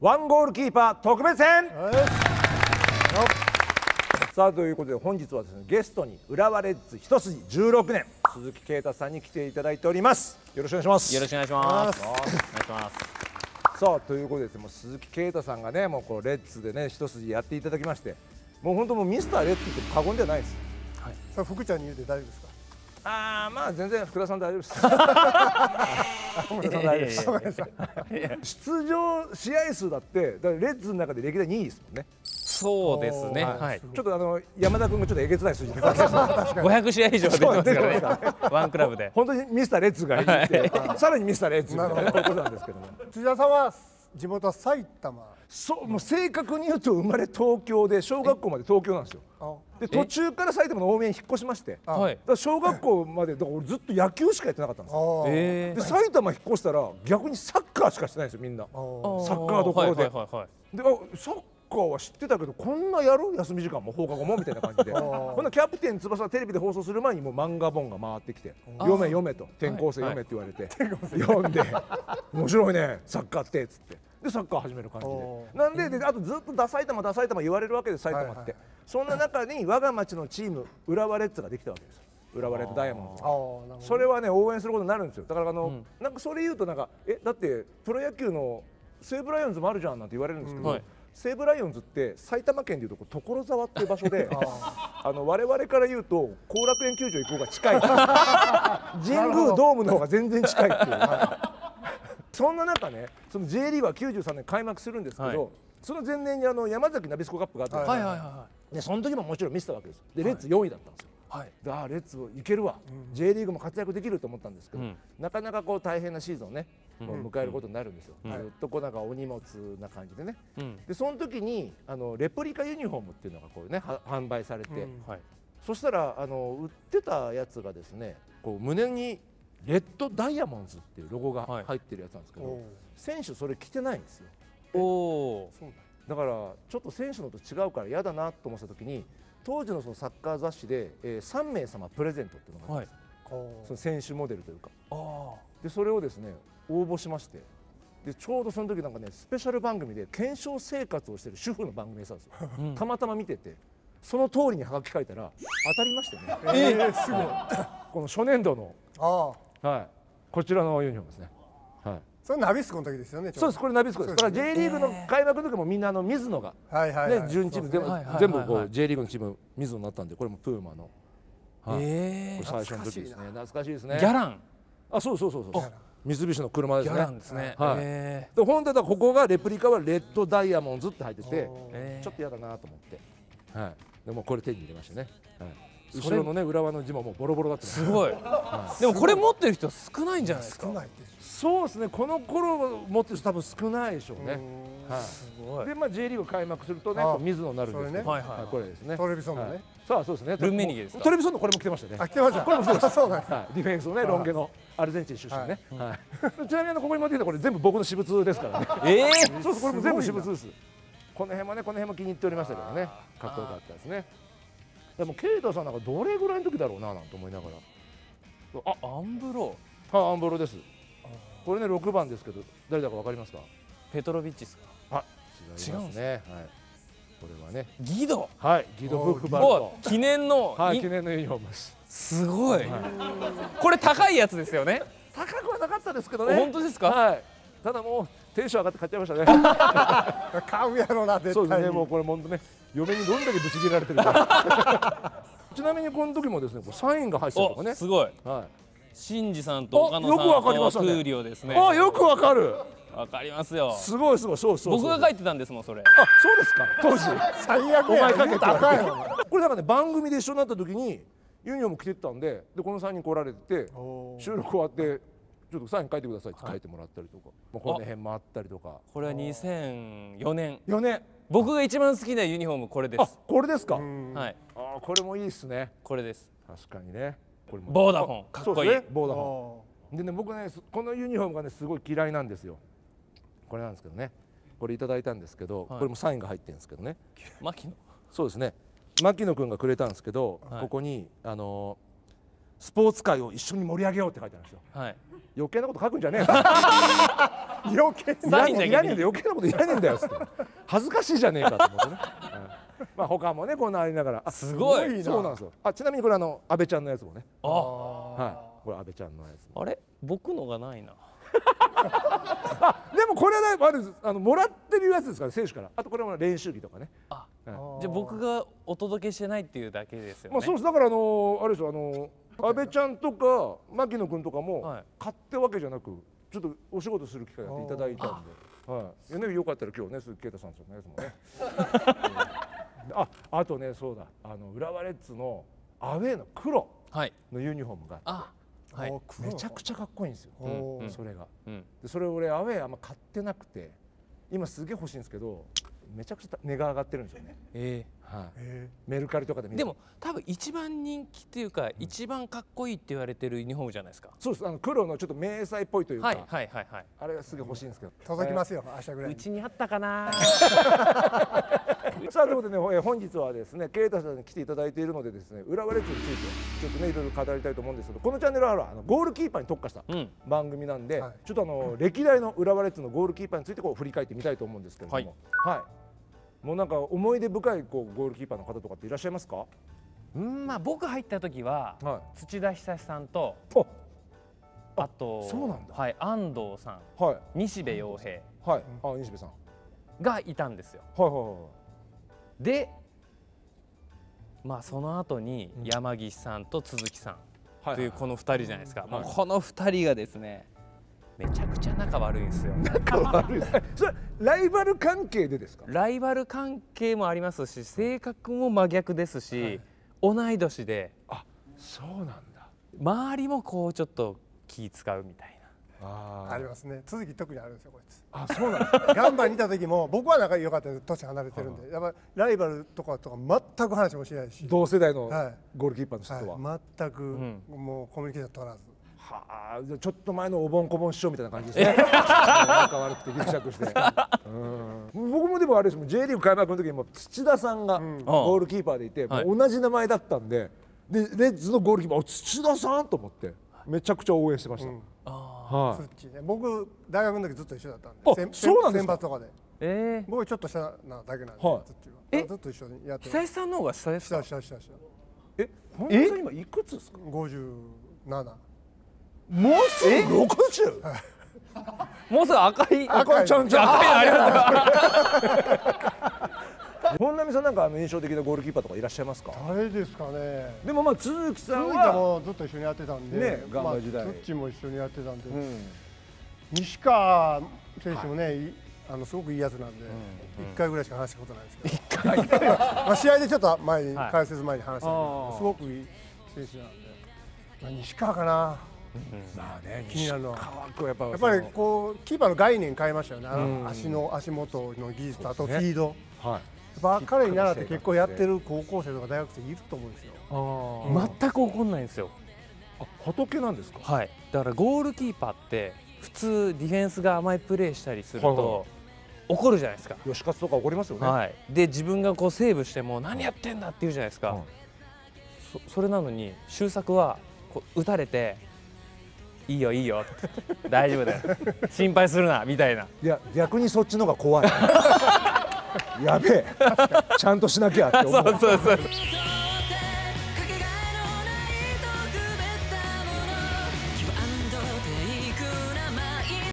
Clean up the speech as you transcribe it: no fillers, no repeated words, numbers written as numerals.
ワンゴールキーパー特別編。さあということで本日はですねゲストに浦和レッズ一筋16年鈴木啓太さんに来ていただいております。よろしくお願いします。 よろしくお願いします。お願いします。 さあということでですねもう鈴木啓太さんがねもうこうレッズでね一筋やっていただきましてもう本当もうミスターレッズって過言ではないです。 はい。それ福ちゃんに言うて大丈夫ですか。 まあ全然福田さん大丈夫です。福田さん大丈夫です。出場試合数だってだからレッズの中で歴代2位ですもんね。 そうですね。はい。 ちょっと山田君がちょっとえげつない数字で 500試合以上出てますからね。ワンクラブで。 本当にミスターレッズがいて、さらにミスターレッズみたいなことなんですけども。 土田さんは地元は埼玉。 そうもう正確に言うと生まれ東京で小学校まで東京なんですよ。で途中から埼玉の大宮に引っ越しまして、だから小学校までだから俺ずっと野球しかやってなかったんですよ。で埼玉引っ越したら逆にサッカーしかしてないんですよみんな。サッカーどころで。でサッカーは知ってたけどこんなやる休み時間も放課後もみたいな感じでこんなキャプテン翼テレビで放送する前にもう漫画本が回ってきて読め読めと転校生読めって言われて読んで面白いねサッカーってっつってでサッカー始める感じでなんであとずっとダサい玉ダサい玉言われるわけです埼玉ってそんな中に我が町のチーム浦和レッズができたわけです浦和レッズダイヤモンドそれはね応援することになるんですよだからなんかそれ言うとなんかだってプロ野球の西武ライオンズもあるじゃんなんて言われるんですけど西武ライオンズって埼玉県でいうと所沢っていう場所で我々から言うと後楽園球場行こうが近い神宮ドームの方が全然近いっていうそんな中ねその J リーグは93年開幕するんですけどその前年に山崎ナビスコカップがあってでその時ももちろん見せたわけですでレッズ4位だったんですよ。レッズいけるわ J リーグも活躍できると思ったんですけどなかなかこう大変なシーズンをね迎えることになるんですよ。ずっとこうなんかお荷物な感じでね。でその時にレプリカユニフォームっていうのがこうね販売されて、そしたら売ってたやつがですねこう胸にレッドダイヤモンズっていうロゴが入ってるやつなんですけど、選手それ着てないんですよ。だからちょっと選手のと違うから嫌だなと思った時に当時のそのサッカー雑誌で3名様プレゼントっていうのがあるんです。その選手モデルというか。でそれをですね応募しましてでちょうどその時なんかねスペシャル番組で検証生活をしてる主婦の番組やってたんですよ。たまたま見ててその通りにハガキ書いたら当たりましてね。すごい。この初年度のこちらのユニフォームですね。 それナビスコの時ですよね。 そうですこれナビスコです。だから J リーグの開幕の時もみんな水野がね12チーム全部こう J リーグのチーム水野になったんでこれもプーマの最初の時ですね。懐かしいですね。 ギャラン。 そう三菱の車ですね。 ギャランですね。 で本当はここがレプリカはレッドダイヤモンズって入っててちょっと嫌だなと思ってでもこれ手に入れましたね。後ろのね浦和の字ももうボロボロだった。すごい。でもこれ持ってる人少ないんじゃないですか。 そうですねこの頃持ってる人多分少ないでしょうね。でJ リーグ開幕するとね水野になるんですけどこれですね。 トレビソンのね。 そうですね。 ルンメニゲですか。 トレビソンのこれも着てましたね。 着てました。 これもそうです。 そうなんです。 ディフェンスのねロン毛のアルゼンチン出身ね。ちなみにここに持ってきたこれ全部僕の私物ですからね。そうこれも全部私物です。この辺も気に入っておりましたけどね。かっこよかったですね。でも啓太さんなんかどれぐらいの時だろうななんて思いながら。 アンブロ。 アンブロです。これね6番ですけど誰だかわかりますか。 ペトロビッチですか。 違うんですね。これはねギド。 ギドブッフバルト。 記念のユニフォームです。 すごい。これ高いやつですよね。 高くはなかったですけどね。 本当ですか。 ただもうテンション上がって買っちゃいましたね。 買うやろな絶対。 そうですねもうこれ本当ね嫁にどんだけぶち切られてるか。ちなみにこの時もですねサインが入ってたとかね。 すごい。新次さんと岡野さんとトゥーリオですね。 よくわかる。 わかりますよ。 すごいそう僕が書いてたんですもんそれ。 そうですか。当時最悪や。 お前書けって言われて。これなんかね番組で一緒になった時にユニフォーム着てったんでこの3人来られて収録終わってちょっとサイン書いてくださいって書いてもらったりとかこの辺もあったりとか。 これは2004年。僕が一番好きなユニフォームこれです。 これですか。これもいいですね。 これです。 確かにね。 ボーダフォンかっこいい。 ボーダフォンでね僕ねこのユニフォームがねすごい嫌いなんですよ。これなんですけどねこれいただいたんですけどこれもサインが入ってるんですけどね。 牧野。 そうですね牧野君がくれたんですけどここにスポーツ界を一緒に盛り上げようって書いてあるんですよ。 はい。 余計なこと書くんじゃねえよ。 余計いらねえんだよ、余計なこといらねえんだよっつって。恥ずかしいじゃねえかと思ってね。まあ他もねこんなありながら、 すごい。 そうなんですよ。ちなみにこれ安倍ちゃんのやつもね。 はい。 これ安倍ちゃんのやつ。 あれ、僕のがないな。 でもこれはもらってるやつですから、選手から。あとこれは練習着とかね。 じゃあ僕がお届けしてないっていうだけですよね。 まあそうです。だからあれですよ、安倍ちゃんとか牧野君とかも買ってわけじゃなく、ちょっとお仕事する機会やっていただいたんで、はい。ね、よかったら今日ね鈴木啓太さんのやつもね。あとね、そうだ、浦和レッズのアウェーの黒のユニフォームがめちゃくちゃかっこいいんですよ。それが。でそれ俺アウェーあんま買ってなくて、今すげえ欲しいんですけど、めちゃくちゃ値が上がってるんですよね。メルカリとかで見る。 でも多分一番人気っていうか、一番かっこいいって言われてるユニフォームじゃないですか。 そうです。黒のちょっと迷彩っぽいというか、あれがすげえ欲しいんですけど、 届きますよ明日ぐらい。 うちにあったかな。 さあということでね、本日はですね啓太さんに来ていただいているのでですね、浦和レッズについてちょっとねいろいろ語りたいと思うんですけど、このチャンネルはゴールキーパーに特化した番組なんで、ちょっと歴代の浦和レッズのゴールキーパーについて振り返ってみたいと思うんですけれども、もうなんか思い出深いゴールキーパーの方とかっていらっしゃいますか？ まあ僕入った時は土田久さんと、あと安藤さん、西部洋平、 西部さんがいたんですよ。で、まあその後に山岸さんと鈴木さんというこの2人じゃないですか。この2人がですね、めちゃくちゃ仲悪いんですよ。 仲悪い。それライバル関係でですか？ ライバル関係もありますし、性格も真逆ですし、同い年で。 そうなんだ。 周りもこうちょっと気使うみたいな。 ありますね。続き特にあるんですよこいつ。 そうなんですか。 ガンバにいた時も僕は仲良かったんです。年離れてるんで、やっぱライバルとか全く話もしないし。 同世代のゴールキーパーの人は全くもうコミュニケーション取らず。 ちょっと前のおぼんこぼん師匠みたいな感じですね。仲悪くてギクシャクして。僕もでもあれですもん、J リーグ開幕の時にも土田さんがゴールキーパーでいて、同じ名前だったんで、レッズのゴールキーパー土田さんと思ってめちゃくちゃ応援してました。 僕大学の時ずっと一緒だったんで、選抜とかで。僕ちょっと下なだけなんで、ずっと一緒にやってる。 久石さんの方が下ですか？ 下。 本当に今いくつですか ？57。 もうすぐ 60？ もうすぐ赤いちゃん赤いのあります。 本並さんなんか印象的なゴールキーパーとかいらっしゃいますか？ 誰ですかね。 でもまあ都築さんはもずっと一緒にやってたんでね、 ガンバ時代。 ツッチも一緒にやってたんで、西川選手もねすごくいいやつなんで、1回ぐらいしか話したことないですけど、まあ試合でちょっと前に解説前に話したけど、すごくいい選手なんで、西川かな。 まあね、 気になるのはやっぱりこうキーパーの概念変えましたよね。足元の技術とあとフィード。彼に習って結構やってる高校生とか大学生いると思うんですよ。 全く怒んないんですよ。 仏なんですか？ はい。だからゴールキーパーって普通ディフェンスが甘いプレーしたりすると怒るじゃないですか。 吉勝とか怒りますよね。 はい。で自分がこうセーブしても何やってんだって言うじゃないですか。それなのに周作はこう打たれていいよいいよ大丈夫だよ心配するなみたいな。 いや逆にそっちの方が怖い。やべえちゃんとしなきゃって思う。 そう